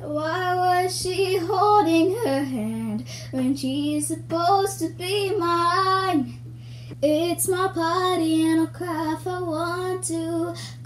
Why was she holding her hand when she's supposed to be mine? It's my party and I'll cry if I want to.